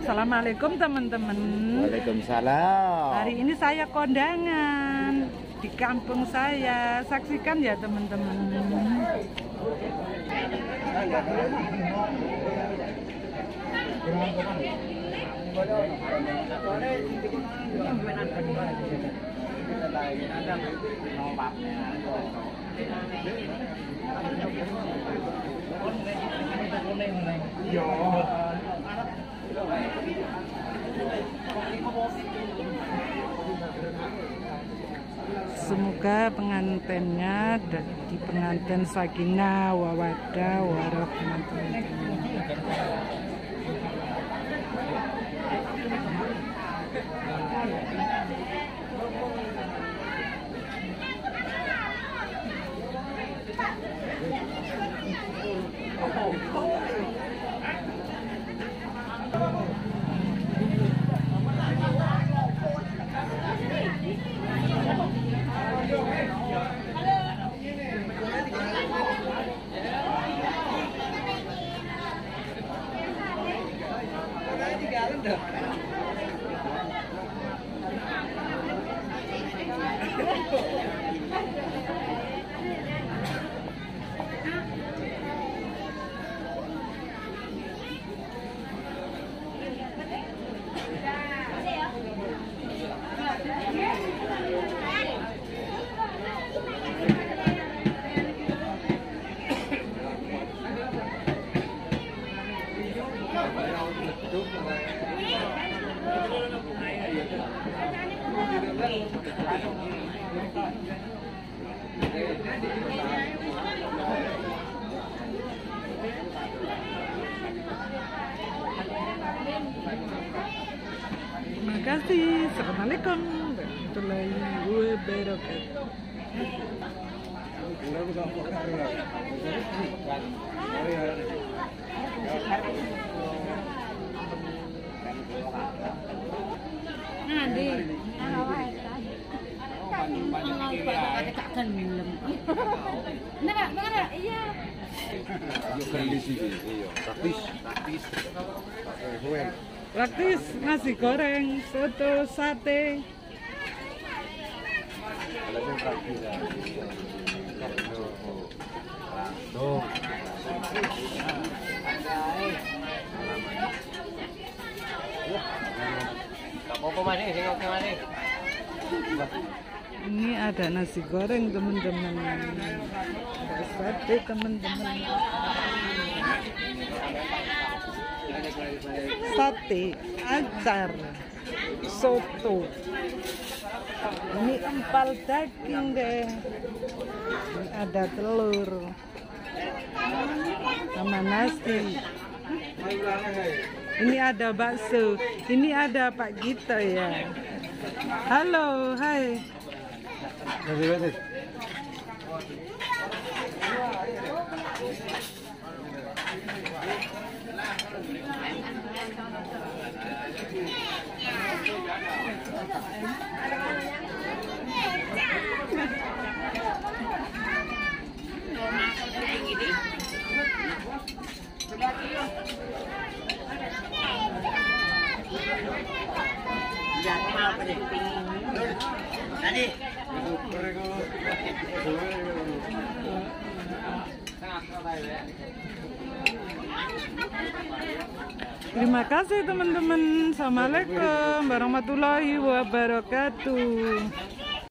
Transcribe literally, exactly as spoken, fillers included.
Assalamualaikum teman-teman. Waalaikumsalam. Hari ini saya kondangan di kampung saya. Saksikan ya teman-teman. Semoga pengantinnya di pengantin sakinah mawaddah warahmatullahi wabarakatuh. Terima kasih. Assalamualaikum warahmatullahi wabarakatuh. Nanti, iya. Praktis, praktis. Praktis nasi goreng, soto, sate. Ini ada nasi goreng teman-teman, ada sate teman-teman, sate, acar, soto. Ini empal daging deh, ini ada telur sama nasi. Ini ada bakso, ini ada Pak Gito ya. Halo, hai. Terima kasih teman-teman. Assalamualaikum warahmatullahi wabarakatuh.